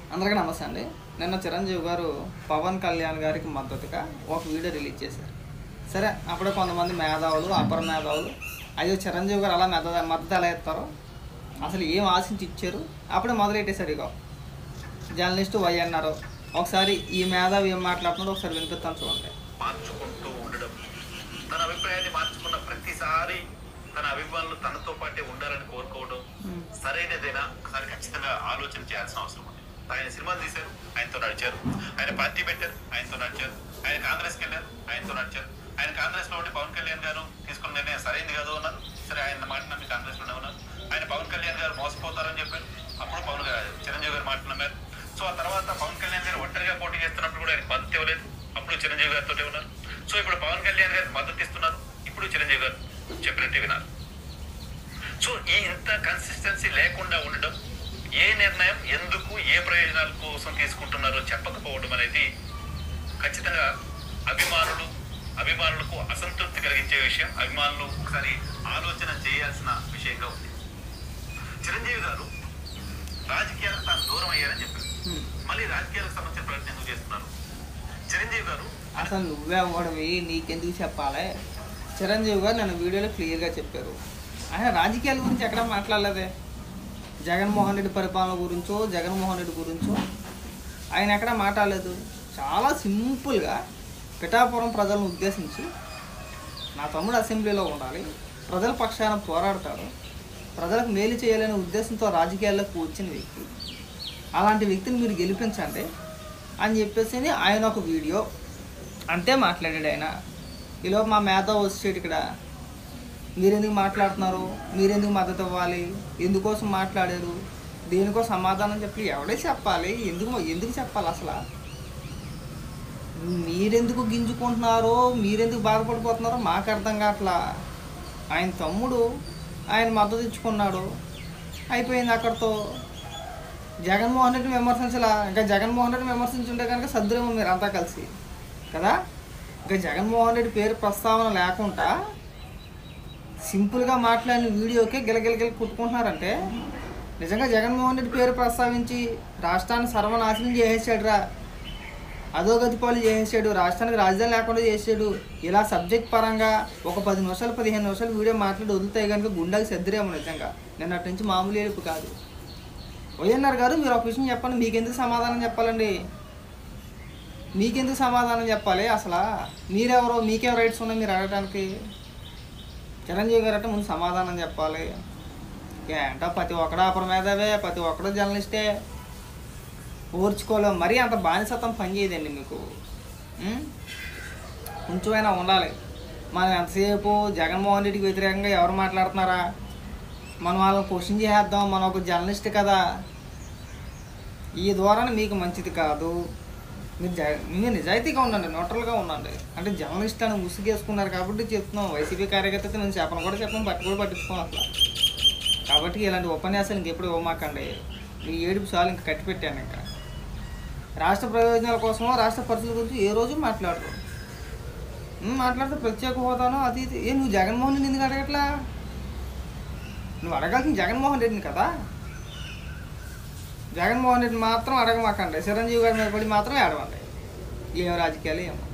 అందరికీ నమస్తే అండి. నిన్న చిరంజీవి గారు పవన్ కళ్యాణ్ గారికి మద్దతుగా ఒక వీడియో రిలీజ్ చేశారు. సరే, అప్పుడే కొంతమంది మేధావులు, అపర మేధావులు అయ్యో చిరంజీవి గారు అలా మద్దతు ఎలా ఇస్తారో, అసలు ఏం ఆశించి ఇచ్చారు, అప్పుడే మొదలెట్టేశారు. ఇక జర్నలిస్టు వై అన్నారు. ఒకసారి ఈ మేధావి ఏం మాట్లాడుతున్నాడో ఒకసారి వినిపిస్తాను చూడండి. మార్చుకుంటూ ఉండడం, తన అభిప్రాయాన్ని మార్చుకున్న ప్రతిసారి తన అభిమానులు తనతో పాటే ఉండాలని కోరుకోవడం సరైనదేనా ఒకసారి ఖచ్చితంగా ఆలోచన చేయాల్సిన అవసరం ఉంది. ఆయన సినిమాలు తీశారు, ఆయనతో నడిచారు. ఆయన పార్టీ పెట్టారు, ఆయనతో నడిచారు. ఆయన కాంగ్రెస్కి వెళ్ళారు, ఆయనతో నడిచారు. ఆయన కాంగ్రెస్ లో ఉండి పవన్ కళ్యాణ్ గారు తీసుకున్న నిర్ణయం సరైనది కాదు అన్నారు. సరే, ఆయన మాట నమ్మి కాంగ్రెస్ లోనే ఉన్నారు. ఆయన పవన్ కళ్యాణ్ గారు మోసపోతారని చెప్పారు, అప్పుడు చిరంజీవి గారు మాట నమ్మారు. సో ఆ తర్వాత పవన్ కళ్యాణ్ గారు ఒంటరిగా పోటీ చేస్తున్నప్పుడు కూడా ఆయనకు మద్దతు ఇవ్వలేదు, అప్పుడు చిరంజీవి గారితో ఉన్నారు. సో ఇప్పుడు పవన్ కళ్యాణ్ గారికి మద్దతు ఇస్తున్నారు, ఇప్పుడు చిరంజీవి గారు చెప్పినట్టే విన్నారు. సో ఈ ఇంత కన్సిస్టెన్సీ లేకుండా ఉండడం, ఏ నిర్ణయం ఎందుకు ఏ ప్రయోజనాల కోసం తీసుకుంటున్నారో చెప్పకపోవడం అనేది ఖచ్చితంగా అభిమానులకు అసంతృప్తి కలిగించే విషయం. అభిమానులు ఒకసారి ఆలోచన చేయాల్సిన విషయంగా ఉంది. చిరంజీవి గారు రాజకీయాలకు తాను దూరం అయ్యారని చెప్పారు. మళ్ళీ రాజకీయాలకు సంబంధించిన ప్రయత్నం ఎందుకు చేస్తున్నారు? చిరంజీవి గారు అసలు నువ్వే అవ్వడవి నీకెందుకు చెప్పాలి? చిరంజీవి గారు నన్ను వీడియోలో క్లియర్గా చెప్పారు. ఆయన రాజకీయాల గురించి ఎక్కడ మాట్లాడలేదే. జగన్మోహన్ రెడ్డి పరిపాలన గురించో, జగన్మోహన్ రెడ్డి గురించో ఆయన ఎక్కడ మాట్లాడలేదు. చాలా సింపుల్గా పిఠాపురం ప్రజలను ఉద్దేశించి, నా తమ్ముడు అసెంబ్లీలో ఉండాలి, ప్రజల పక్షాన పోరాడతాడు, ప్రజలకు మేలు చేయాలనే ఉద్దేశంతో రాజకీయాల్లోకి వచ్చిన వ్యక్తి, అలాంటి వ్యక్తిని మీరు గెలిపించండి అని చెప్పేసి ఆయన ఒక వీడియో అంతే మాట్లాడాడు. ఆయన ఈలోపు మా మేధావి వచ్చేటి ఇక్కడ మీరెందుకు మాట్లాడుతున్నారు, మీరెందుకు మద్దతు ఇవ్వాలి, ఎందుకోసం మాట్లాడారు, దేనికో సమాధానం చెప్పి ఎవడే చెప్పాలి, ఎందుకు చెప్పాలి? అసలు మీరెందుకు గింజుకుంటున్నారో, మీరెందుకు బాధపడిపోతున్నారో మాకు అర్థం కావట్లా. ఆయన తమ్ముడు ఆయన మద్దతు ఇచ్చుకున్నాడు, అయిపోయింది అక్కడితో. జగన్మోహన్ రెడ్డిని విమర్శించలా. ఇంకా జగన్మోహన్ రెడ్డిని విమర్శించుంటే కనుక సద్దురేమో మీరు అంతా కలిసి కదా. ఇంకా జగన్మోహన్ రెడ్డి పేరు ప్రస్తావన లేకుండా సింపుల్గా మాట్లాడిన వీడియోకే గిలగిలగిల కుట్టుకుంటున్నారంటే నిజంగా జగన్మోహన్ రెడ్డి పేరు ప్రస్తావించి రాష్ట్రాన్ని సర్వనాశనం చేసేసాడురా, అధోగతి పాలు చేసేసాడు, రాష్ట్రానికి రాజధాని లేకుండా చేసాడు. ఇలా సబ్జెక్ట్ పరంగా ఒక 10 నిమిషాలు 15 నిమిషాలు వీడియో మాట్లాడి వదులుతాయి కనుక గుండెకి సర్దిరేమో. నిజంగా నేను అటు నుంచి మామూలు ఏడుపు కాదు. వైఎన్ఆర్ గారు మీరు ఒక విషయం చెప్పండి, మీకెందుకు సమాధానం చెప్పాలండి? మీకెందుకు సమాధానం చెప్పాలి? అసలు మీరెవరో, మీకేం రైట్స్ ఉన్నాయి మీరు అడగడానికి? చిరంజీవి గారు అంటే ముందు సమాధానం చెప్పాలి. ఏంటో ప్రతి ఒక్కడు అపర మేధావే, ప్రతి ఒక్కడు జర్నలిస్టే, ఓర్చుకోలేం. మరీ అంత బానిసత్వం పనిచేయదండి మీకు. కొంచెమైనా ఉండాలి. మనం ఎంతసేపు జగన్మోహన్ రెడ్డికి వ్యతిరేకంగా ఎవరు మాట్లాడుతున్నారా, మనం వాళ్ళని క్వశ్చన్ చేసేద్దాం, మనం ఒక జర్నలిస్ట్ కదా, ఈ ధోరణి మీకు మంచిది కాదు. మీరు నిజాయితీగా ఉండండి, న్యూట్రల్గా ఉండండి. అంటే జర్నలిస్ట్ అని ముసుగేసుకున్నారు కాబట్టి చెప్తున్నాం. వైసీపీ కార్యకర్త నేను చెప్పను కూడా చెప్పను, పట్టుకోను అట్లా. కాబట్టి ఇలాంటి ఉపన్యాసాలు ఇంకెప్పుడు ఇవ్వమాకండి. మీ ఏడుపు చాలు, ఇంకా కట్టిపెట్టాను. ఇంకా రాష్ట్ర ప్రయోజనాల కోసమో రాష్ట్ర పరిస్థితుల గురించి ఏ రోజు మాట్లాడరు. మాట్లాడితే ప్రత్యేక హోదానో అది ఇది. నువ్వు జగన్మోహన్ రెడ్డి ఎందుకు అడగట్లా? నువ్వు అడగాల్సింది జగన్మోహన్ రెడ్డిని కదా. జగన్మోహన్ రెడ్డి మాత్రం అడగమాకండి, చిరంజీవి గారి మీద పడి మాత్రమే అడగండి. ఏం రాజకీయాలు ఏమో.